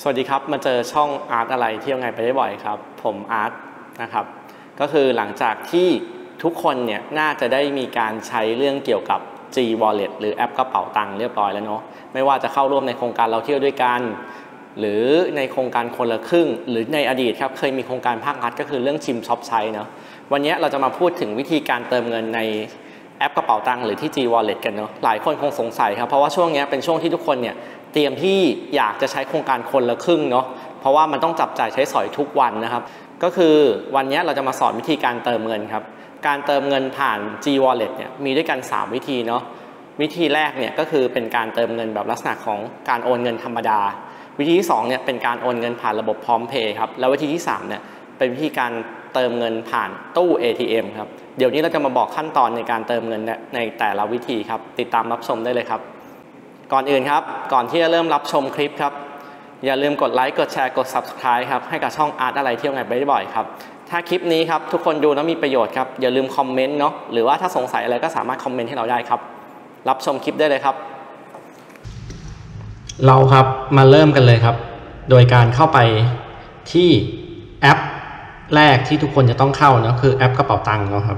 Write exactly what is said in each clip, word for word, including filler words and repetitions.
สวัสดีครับมาเจอช่องอาร์ตอะไรเที่ยวไงไปได้บ่อยครับผมอาร์ตนะครับก็คือหลังจากที่ทุกคนเนี่ยน่าจะได้มีการใช้เรื่องเกี่ยวกับ G Wallet หรือแอปกระเป๋าตังค์เรียบร้อยแล้วเนาะไม่ว่าจะเข้าร่วมในโครงการเราเที่ยวด้วยกันหรือในโครงการคนละครึ่งหรือในอดีตครับเคยมีโครงการภาครัฐก็คือเรื่องชิมช็อปใช้เนาะวันนี้เราจะมาพูดถึงวิธีการเติมเงินในแอปกระเป๋าตังค์หรือที่ G Wallet กันเนาะหลายคนคงสงสัยครับเพราะว่าช่วงนี้เป็นช่วงที่ทุกคนเนี่ยเตรียมที่อยากจะใช้โครงการคนละครึ่งเนาะเพราะว่ามันต้องจับจ่ายใช้สอยทุกวันนะครับก็คือวันนี้เราจะมาสอนวิธีการเติมเงินครับการเติมเงินผ่าน G Wallet เนี่ยมีด้วยกันสามวิธีเนาะวิธีแรกเนี่ยก็คือเป็นการเติมเงินแบบลักษณะของการโอนเงินธรรมดาวิธีที่สองเนี่ยเป็นการโอนเงินผ่านระบบพร้อมเพย์ครับแล้ววิธีที่สามเนี่ยเป็นวิธีการเติมเงินผ่านตู้ เอ ที เอ็ม ครับเดี๋ยวนี้เราจะมาบอกขั้นตอนในการเติมเงินในแต่ละวิธีครับติดตามรับชมได้เลยครับก่อนอื่นครับก่อนที่จะเริ่มรับชมคลิปครับอย่าลืมกดไลค์กดแชร์กด ซับสไครบ์ ครับให้กับช่องอาร์ตอะไรเที่ยวไงไปได้บ่อยครับถ้าคลิปนี้ครับทุกคนดูแล้วมีประโยชน์ครับอย่าลืมคอมเมนต์เนาะหรือว่าถ้าสงสัยอะไรก็สามารถคอมเมนต์ให้เราได้ครับรับชมคลิปได้เลยครับเราครับมาเริ่มกันเลยครับโดยการเข้าไปที่แอปแรกที่ทุกคนจะต้องเข้าเนาะคือแอปกระเป๋าตังค์เนาะครับ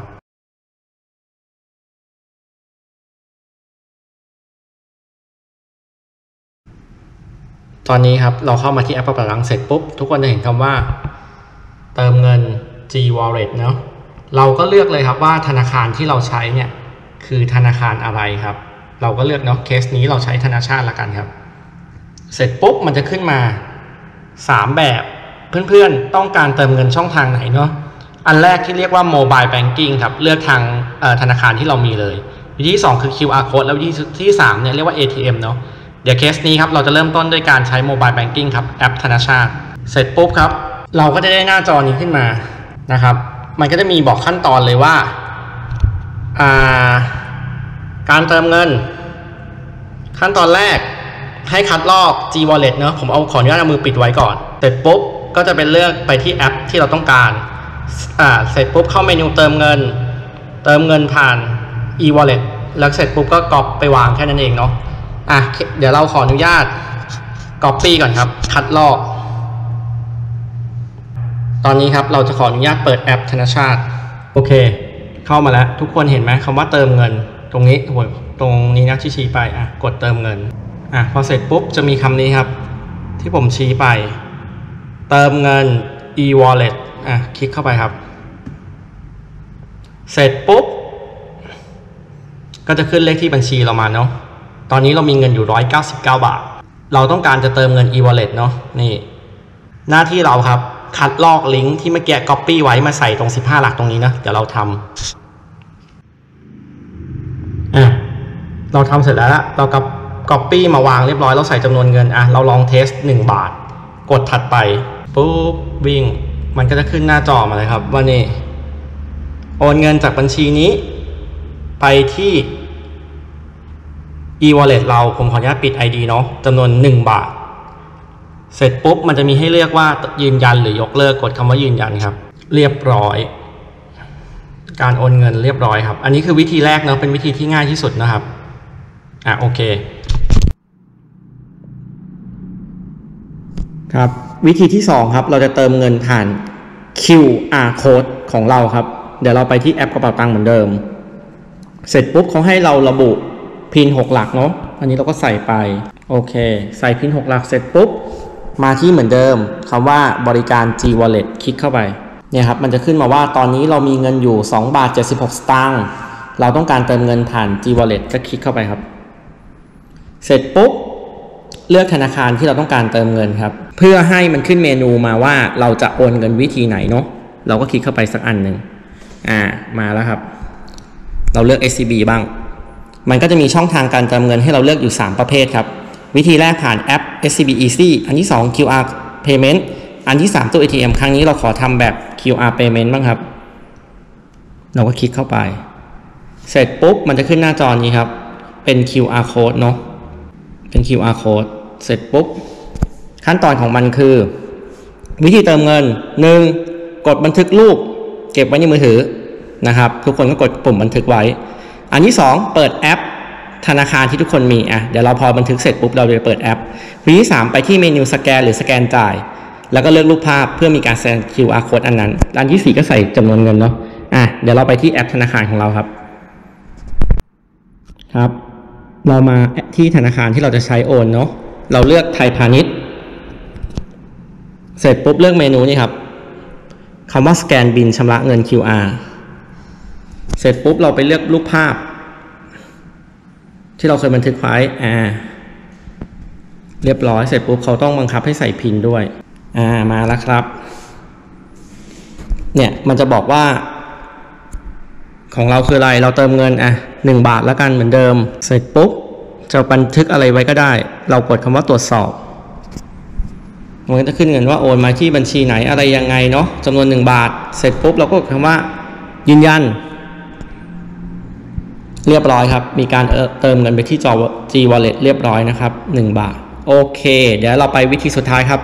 ตอนนี้ครับเราเข้ามาที่แอปกระเป๋าตังค์เสร็จปุ๊บทุกคนจะเห็นคำว่าเติมเงิน G Wallet เนาะเราก็เลือกเลยครับว่าธนาคารที่เราใช้เนี่ยคือธนาคารอะไรครับเราก็เลือกเนาะเคสนี้เราใช้ธนาชาติละกันครับเสร็จปุ๊บมันจะขึ้นมาสามแบบเพื่อนๆต้องการเติมเงินช่องทางไหนเนาะอันแรกที่เรียกว่า Mobile Banking ครับเลือกทางธนาคารที่เรามีเลยวิธีที่สองคือ คิว อาร์ Code แล้ววิธีที่สามเนี่ยเรียกว่า เอ ที เอ็ม เนาะเดี๋ยวเคสนี้ครับเราจะเริ่มต้นด้วยการใช้ Mobile Banking ครับแอปธนาชาติเสร็จปุ๊บครับเราก็จะได้หน้าจอนี้ขึ้นมานะครับมันก็จะมีบอกขั้นตอนเลยว่าการเติมเงินขั้นตอนแรกให้คัดลอก G Wallet เนาะผมเอาขออนุญาตเอามือปิดไว้ก่อนเสร็จปุ๊บก็จะเป็นเลือกไปที่แอปที่เราต้องการอ่าเสร็จปุ๊บเข้าเมนูเติมเงินเติมเงินผ่าน e wallet แล้วเสร็จปุ๊บก็ก๊อปไปวางแค่นั้นเองเนาะอ่ะเดี๋ยวเราขออนุญาต Copy ก่อนครับคัดลอกตอนนี้ครับเราจะขออนุญาตเปิดแอปธนาชาติโอเคเข้ามาแล้วทุกคนเห็นไหมคำว่าเติมเงินตรงนี้ตรงนี้นะที่ชี้ไปอ่ะกดเติมเงินอ่ะพอเสร็จปุ๊บจะมีคำนี้ครับที่ผมชี้ไปเติมเงิน e wallet อ่ะคลิกเข้าไปครับเสร็จปุ๊บก็จะขึ้นเลขที่บัญชีเรามาเนาะตอนนี้เรามีเงินอยู่หนึ่งร้อยเก้าสิบเก้าบาทเราต้องการจะเติมเงิน e wallet เนาะนี่หน้าที่เราครับคัดลอกลิงก์ที่เมื่อกี้ copy ไว้มาใส่ตรงสิบห้าหลักตรงนี้นะเดี๋ยวเราทำอ่ะเราทำเสร็จแล้วเรากับ copy มาวางเรียบร้อยเราใส่จำนวนเงินอ่ะเราลองเทสหนึ่งบาทกดถัดไปปุ๊บวิ่งมันก็จะขึ้นหน้าจอมาเลยครับว่านี่โอนเงินจากบัญชีนี้ไปที่ e wallet เราผมขออนุญาตปิด ไอ ดี เนาะจำนวนหนึ่งบาทเสร็จปุ๊บมันจะมีให้เลือกว่ายืนยันหรือยกเลิกกดคำว่ายืนยันครับเรียบร้อยการโอนเงินเรียบร้อยครับอันนี้คือวิธีแรกเนาะเป็นวิธีที่ง่ายที่สุดนะครับอ่ะโอเคครับวิธีที่สองครับเราจะเติมเงินผ่าน คิว อาร์ Code ของเราครับเดี๋ยวเราไปที่แอปกระเป๋าตังค์เหมือนเดิมเสร็จปุ๊บเขาให้เราระบุพินหกหลักเนาะอันนี้เราก็ใส่ไปโอเคใส่พินหกหลักเสร็จปุ๊บมาที่เหมือนเดิมคำว่าบริการ G Wallet คลิกเข้าไปเนี่ยครับมันจะขึ้นมาว่าตอนนี้เรามีเงินอยู่สองบาทเจ็ดสิบหกสตางค์เราต้องการเติมเงินผ่าน G Wallet ก็คลิกเข้าไปครับเสร็จปุ๊บเลือกธนาคารที่เราต้องการเติมเงินครับเพื่อให้มันขึ้นเมนูมาว่าเราจะโอนเงินวิธีไหนเนาะเราก็คลิกเข้าไปสักอันหนึ่งอ่ามาแล้วครับเราเลือก เอส ซี บี บ้างมันก็จะมีช่องทางการเติมเงินให้เราเลือกอยู่สามประเภทครับวิธีแรกผ่านแอป เอส ซี บี Easy อันที่สอง คิว อาร์ Payment อันที่สามตู้ เอ ที เอ็ม ครั้งนี้เราขอทำแบบ คิว อาร์ Payment บ้างครับเราก็คลิกเข้าไปเสร็จปุ๊บมันจะขึ้นหน้าจอนี้ครับเป็น คิว อาร์ Code เนาะเป็น คิว อาร์ Code เสร็จปุ๊บขั้นตอนของมันคือวิธีเติมเงินหนึ่งกดบันทึกรูปเก็บไว้ในมือถือนะครับทุกคนก็กดปุ่มบันทึกไว้อันที่สองเปิดแอปธนาคารที่ทุกคนมีอ่ะเดี๋ยวเราพอบันทึกเสร็จปุ๊บเราจะเปิดแอปวิธีที่สามไปที่เมนูสแกนหรือสแกนจ่ายแล้วก็เลือกรูปภาพเพื่อมีการแสดง คิว อาร์ code อันนั้นอันที่สี่ก็ใส่จำนวนเงินเนาะอ่ะเดี๋ยวเราไปที่แอปธนาคารของเราครับครับเรามาที่ธนาคารที่เราจะใช้โอนเนาะเราเลือกไทยพาณิชย์เสร็จปุ๊บเลือกเมนูนี่ครับคำว่าสแกนบิลชำระเงิน คิว อาร์ เสร็จปุ๊บเราไปเลือกรูปภาพที่เราเคยบันทึกไว้อ่าเรียบร้อยเสร็จปุ๊บเขาต้องบังคับให้ใส่พินด้วยอ่ามาแล้วครับเนี่ยมันจะบอกว่าของเราคืออะไรเราเติมเงินอ่ะหนึ่งบาทแล้วกันเหมือนเดิมเสร็จปุ๊บจะบันทึกอะไรไว้ก็ได้เรากดคำว่าตรวจสอบมันก็จะขึ้นเงินว่าโอนมาที่บัญชีไหนอะไรยังไงเนาะจำนวนหนึ่งบาทเสร็จปุ๊บเราก็กดคำว่ายืนยันเรียบร้อยครับมีการเติมเงินไปที่ G Wallet เรียบร้อยนะครับหนึ่งบาทโอเคเดี๋ยวเราไปวิธีสุดท้ายครับ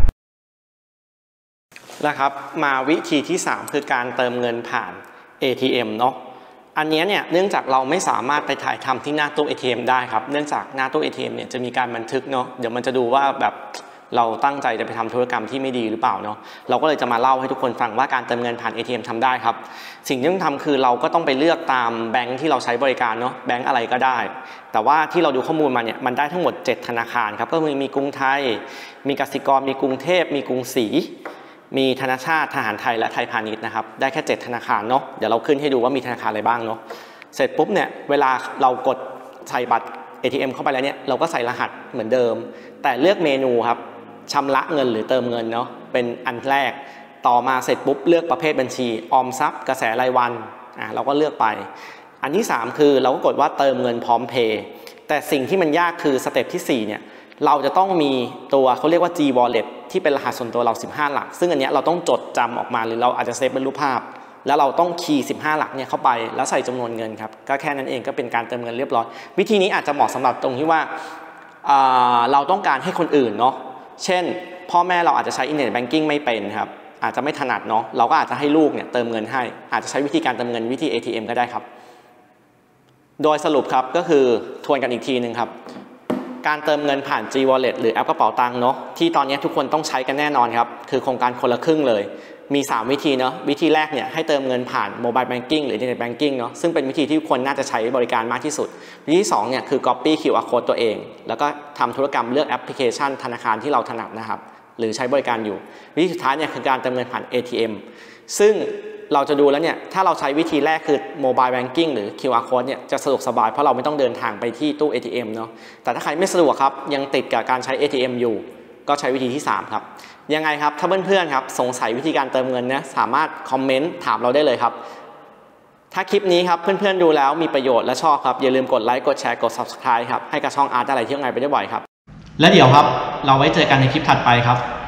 นะครับมาวิธีที่สามคือการเติมเงินผ่าน เอ ที เอ็ม เนาะอันนี้เนี่ยเนื่องจากเราไม่สามารถไปถ่ายทำที่หน้าตู้ เอ ที เอ็ม ได้ครับเนื่องจากหน้าตู้ เอ ที เอ็ม เนี่ยจะมีการบันทึกเนาะเดี๋ยวมันจะดูว่าแบบเราตั้งใจจะไปทำธุรกรรมที่ไม่ดีหรือเปล่าเนาะเราก็เลยจะมาเล่าให้ทุกคนฟังว่าการเติมเงินผ่าน เอ ที เอ็ม ทำได้ครับสิ่งที่ต้องทำคือเราก็ต้องไปเลือกตามแบงค์ที่เราใช้บริการเนาะแบงค์อะไรก็ได้แต่ว่าที่เราดูข้อมูลมาเนี่ยมันได้ทั้งหมดเจ็ดธนาคารครับก็มีมีกรุงไทยมีกสิกรมีกรุงเทพมีกรุงศรีมีธนาชาติทหารไทยและไทยพาณิชย์นะครับได้แค่เจ็ดธนาคารเนาะเดี๋ยวเราขึ้นให้ดูว่ามีธนาคารอะไรบ้างเนาะเสร็จปุ๊บเนี่ยเวลาเรากดใส่บัตร เอ ที เอ็ม เข้าไปแล้วเนี่ยเราก็ใส่รหัสเหมือนเดิมแต่เลือกเมนูครับชำระเงินหรือเติมเงินเนาะเป็นอันแรกต่อมาเสร็จปุ๊บเลือกประเภทบัญชีออมทรัพย์กระแสรายวันอ่ะเราก็เลือกไปอันที่สามคือเราก็กดว่าเติมเงินพร้อมเพย์แต่สิ่งที่มันยากคือสเต็ปที่สี่เนี่ยเราจะต้องมีตัวเขาเรียกว่า G Wallet ที่เป็นรหัสส่วนตัวเราสิบห้าหลักซึ่งอันนี้เราต้องจดจำออกมาหรือเราอาจจะเซฟเป็นรูปภาพแล้วเราต้องคีย์สิบห้าหลักเนี่ยเข้าไปแล้วใส่จำนวนเงินครับก็แค่นั้นเองก็เป็นการเติมเงินเรียบร้อยวิธีนี้อาจจะเหมาะสำหรับตรงที่ว่าเราต้องการให้คนอื่นเนาะเช่นพ่อแม่เราอาจจะใช้อินเทอร์เน็ตแบงกิ้งไม่เป็นครับอาจจะไม่ถนัดเนาะเราก็อาจจะให้ลูกเนี่ยเติมเงินให้อาจจะใช้วิธีการเติมเงินวิธี เอ ที เอ็ม ก็ได้ครับโดยสรุปครับก็คือทวนกันอีกทีหนึ่งครับการเติมเงินผ่าน G Wallet หรือแอปกระเป๋าตังค์เนาะที่ตอนนี้ทุกคนต้องใช้กันแน่นอนครับคือโครงการคนละครึ่งเลยมีสามวิธีเนาะวิธีแรกเนี่ยให้เติมเงินผ่านโมบายแบงกิ้งหรืออินเทอร์เน็ตแบงกิ้งเนาะซึ่งเป็นวิธีที่ทุกคนน่าจะใช้บริการมากที่สุดวิธีที่สองเนี่ยคือ Copy คิว อาร์ Code ตัวเองแล้วก็ทำธุรกรรมเลือกแอปพลิเคชันธนาคารที่เราถนัดนะครับหรือใช้บริการอยู่วิธีสุดท้ายเนี่ยคือการเติมเงินผ่าน เอ ที เอ็ม ซึ่งเราจะดูแล้วเนี่ยถ้าเราใช้วิธีแรกคือ Mobile Banking หรือ คิว อาร์ Code เนี่ยจะสะดวกสบายเพราะเราไม่ต้องเดินทางไปที่ตู้ เอ ที เอ็ม เนาะแต่ถ้าใครไม่สะดวกครับยังติดกับการใช้ เอ ที เอ็ม อยู่ก็ใช้วิธีที่สามครับยังไงครับถ้าเพื่อนๆครับสงสัยวิธีการเติมเงินเนี่ยสามารถคอมเมนต์ถามเราได้เลยครับถ้าคลิปนี้ครับเพื่อนๆดูแล้วมีประโยชน์และชอบครับอย่าลืมกดไลค์กดแชร์กด ซับสไครบ์ ครับให้กับช่องอาร์ตอะไรที่ง่ายไปได้บ่อยครับและเดี๋ยวครับเราไว้เจอกันในคลิปถัดไปครับ